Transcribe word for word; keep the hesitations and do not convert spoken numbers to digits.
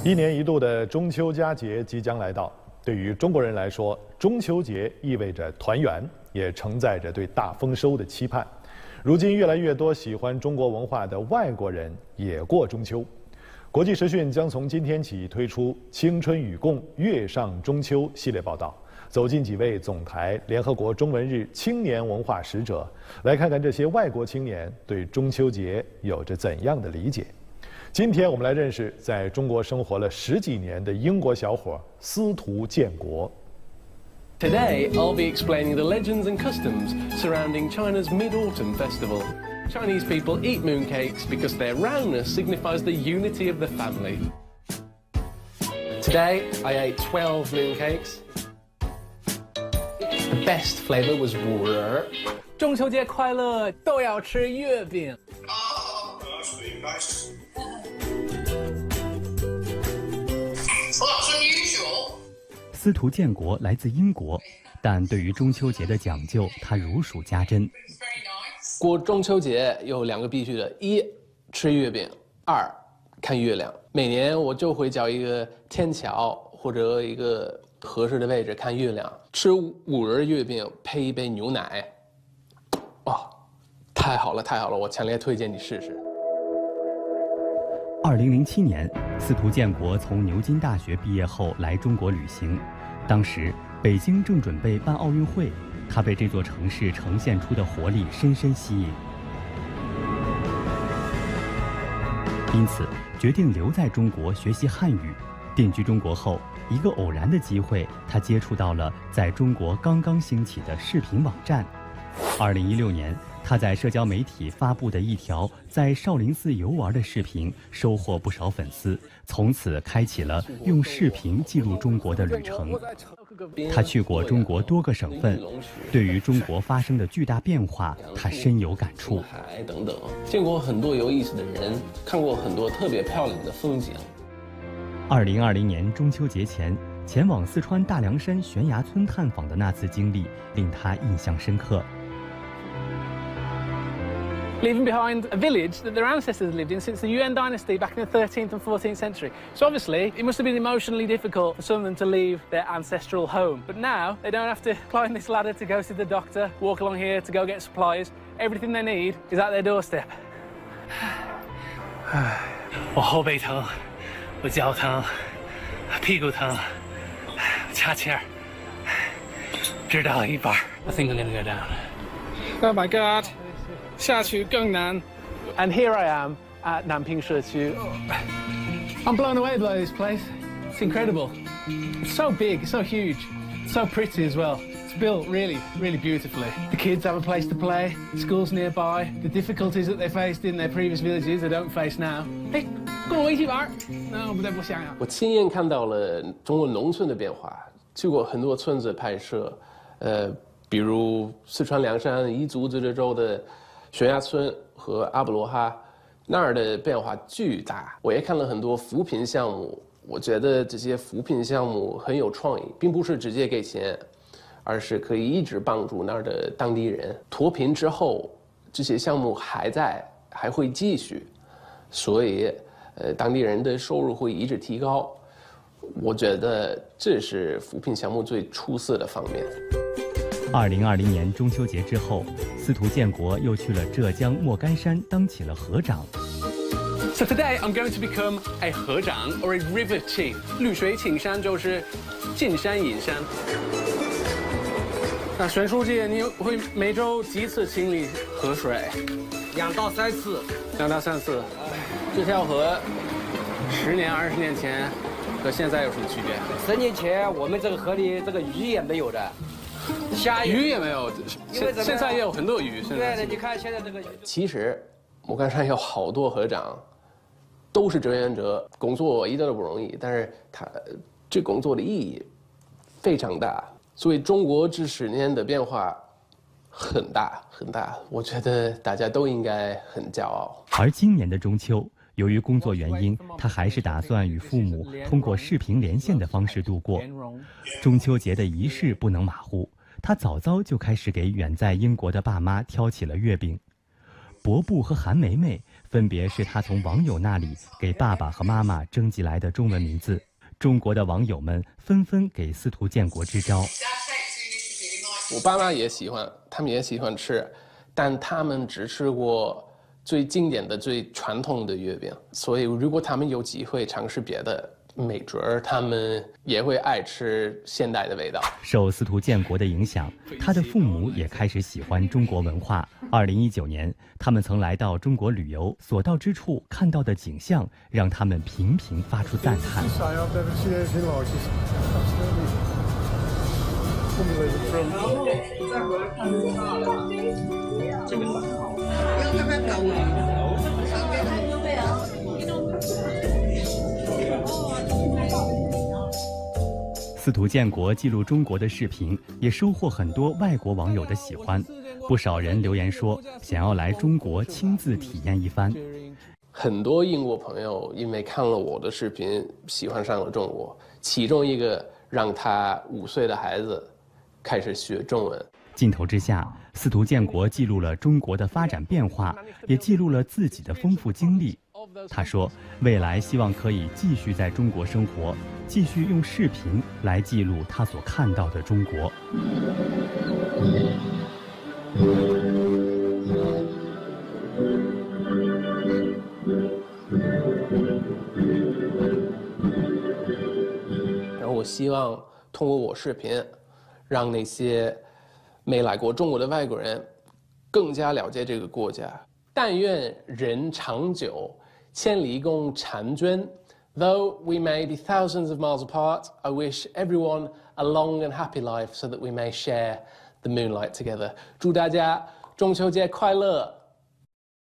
一年一度的中秋佳节即将来到，对于中国人来说，中秋节意味着团圆，也承载着对大丰收的期盼。如今，越来越多喜欢中国文化的外国人也过中秋。国际时讯将从今天起推出《青春与共·月上中秋》系列报道，走进几位总台联合国中文日青年文化使者，来看看这些外国青年对中秋节有着怎样的理解。今天我们来认识在中国生活了十几年的英国小伙司徒建国。 Today, I'll be explaining the legends and customs surrounding China's Mid-Autumn Festival. Chinese people eat mooncakes because their roundness signifies the unity of the family. Today, I ate twelve mooncakes. The best flavor was water. 中秋节快乐，都要吃月饼。 Oh, that's really nice. Unusual. 司徒建国来自英国，但对于中秋节的讲究，他如数家珍。 过中秋节有两个必须的：一，吃月饼；二，看月亮。每年我就会找一个天桥或者一个合适的位置看月亮，吃五仁月饼配一杯牛奶。哇，太好了，太好了！我强烈推荐你试试。 二零零七年，司徒建国从牛津大学毕业后来中国旅行，当时北京正准备办奥运会，他被这座城市呈现出的活力深深吸引，因此决定留在中国学习汉语。定居中国后，一个偶然的机会，他接触到了在中国刚刚兴起的视频网站。二零一六年。 他在社交媒体发布的一条在少林寺游玩的视频，收获不少粉丝，从此开启了用视频记录中国的旅程。他去过中国多个省份，对于中国发生的巨大变化，他深有感触。 海等等，见过很多有意思的人，看过很多特别漂亮的风景。 二零二零年中秋节前，前往四川大凉山悬崖村探访的那次经历，令他印象深刻。 Leaving behind a village that their ancestors lived in since the Yuan dynasty back in the thirteenth and fourteenth century. So obviously, it must have been emotionally difficult for some of them to leave their ancestral home. But now, they don't have to climb this ladder to go see the doctor, walk along here to go get supplies. Everything they need is at their doorstep. 我后背疼，我脚疼，屁股疼，岔气儿，知道一半。I think I'm gonna go down. Oh my God. 下去更难 And here I am at Nanping Shechu. I'm blown away by this place. It's incredible. It's so big, it's so huge, it's so pretty as well. It's built really, really beautifully. The kids have a place to play, schools nearby. The difficulties that they faced in their previous villages they don't face now. Hey, 跟我一起玩？那我不得不想想。 我亲眼看到了中国农村的变化，去过很多村子拍摄，呃，比如四川凉山彝族自治州的。 悬崖村和阿布罗哈那儿的变化巨大，我也看了很多扶贫项目。我觉得这些扶贫项目很有创意，并不是直接给钱，而是可以一直帮助那儿的当地人脱贫之后，这些项目还在，还会继续，所以，呃，当地人的收入会一直提高。我觉得这是扶贫项目最出色的方面。 二零二零年中秋节之后，司徒建国又去了浙江莫干山当起了河长。 So today I'm going to become a 河长 or a river chief. 绿水青山就是进山引山。那选书记，你会每周几次清理河水？ 两到三次。 两到三次。这条河十年、二十年前和现在有什么区别？ 十年前我们这个河里这个鱼也没有的。 虾鱼也没有，现现在也有很多鱼。 对的，你看现在这个。 其实，莫干山有好多河长，都是志愿者，工作一点都不容易，但是他这工作的意义非常大，所以中国这十年的变化很大很大，我觉得大家都应该很骄傲。 而今年的中秋，由于工作原因，他还是打算与父母通过视频连线的方式度过。中秋节的仪式不能马虎。 他早早就开始给远在英国的爸妈挑起了月饼。伯布和韩梅梅分别是他从网友那里给爸爸和妈妈征集来的中文名字。中国的网友们纷纷给司徒建国支招。 我爸妈也喜欢，他们也喜欢吃，但他们只吃过最经典的、最传统的月饼。所以，如果他们有机会尝试别的，没准儿他们也会爱吃现代的味道。 受司徒建国的影响，他的父母也开始喜欢中国文化。二零一九年，他们曾来到中国旅游，所到之处看到的景象让他们频频发出赞叹。司徒建国记录中国的视频也收获很多外国网友的喜欢，不少人留言说想要来中国亲自体验一番。 很多英国朋友因为看了我的视频，喜欢上了中国。其中一个让他五岁的孩子开始学中文。 镜头之下，司徒建国记录了中国的发展变化，也记录了自己的丰富经历。他说，未来希望可以继续在中国生活，继续用视频来记录他所看到的中国。 然后我希望通过我视频，让那些没来过中国的外国人更加了解这个国家。但愿人长久，千里共婵娟。Though we may be thousands of miles apart, I wish everyone a long and happy life so that we may share the moonlight together. 祝大家中秋节快乐！